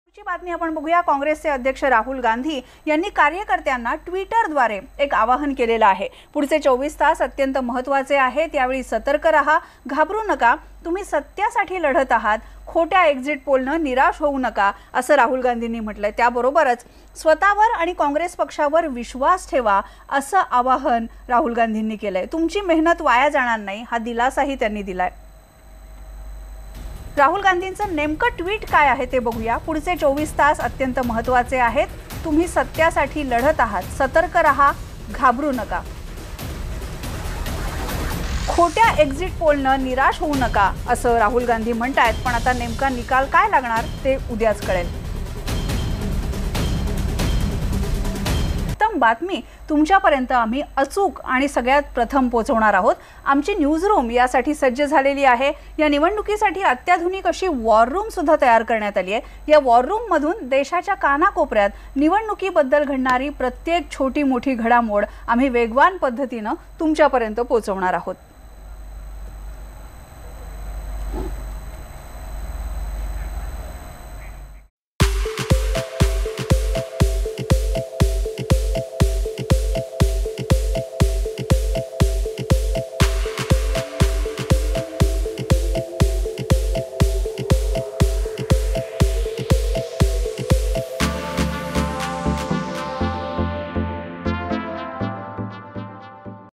ची बातमी आपण बघूया। काँग्रेसचे अध्यक्ष राहुल गांधी यांनी कार्यकर्त्यांना ट्विटरद्वारे एक आवाहन केलेलं आहे। पुढचे 24 तास अत्यंत महत्त्वाचे आहेत। यावेळी सतर्क रहा, घाबरू नका, तुम्ही सत्यासाठी लढत आहात, खोट्या एक्झिट पोलनं निराश होऊ नका असं राहुल गांधींनी म्हटलंय। त्याबरोबरच स्वतःवर आणि काँग्रेस पक्षावर विश्वास ठेवा असं आवाहन राहुल गांधींनी केलंय। तुमची मेहनत वाया जाणार नाही हा दिलासाही त्यांनी दिलाय। राहुल गांधींचं नेमकं ट्विट काय आहे ते बघूया। पुढचे 24 तास अत्यंत महत्त्वाचे आहेत, तुम्ही सत्यासाठी लढत आहात, सतर्क रहा, घाबरू नका, खोट्या एक्झिट पोलनं निराश होऊ नका असं राहुल गांधी म्हणतायत। पण आता नेमका निकाल काय लागणार ते उद्याच कळेल। बातमी तुमच्यापर्यंत आम्ही अचूक आणि सगळ्यात प्रथम पोहोचवणार आहोत। आमची न्यूज रूम यासाठी सज्ज झालेली आहे। या निवडणुकीसाठी अत्याधुनिक अशी वॉर रूम सुद्धा तयार करण्यात आली आहे। या वॉर रूम मधून देशाच्या कानाकोपऱ्यात निवडणुकीबद्दल घडणारी प्रत्येक छोटी मोठी घडामोड आम्ही वेगवान पद्धतीने तुमच्यापर्यंत पोहोचवणार आहोत।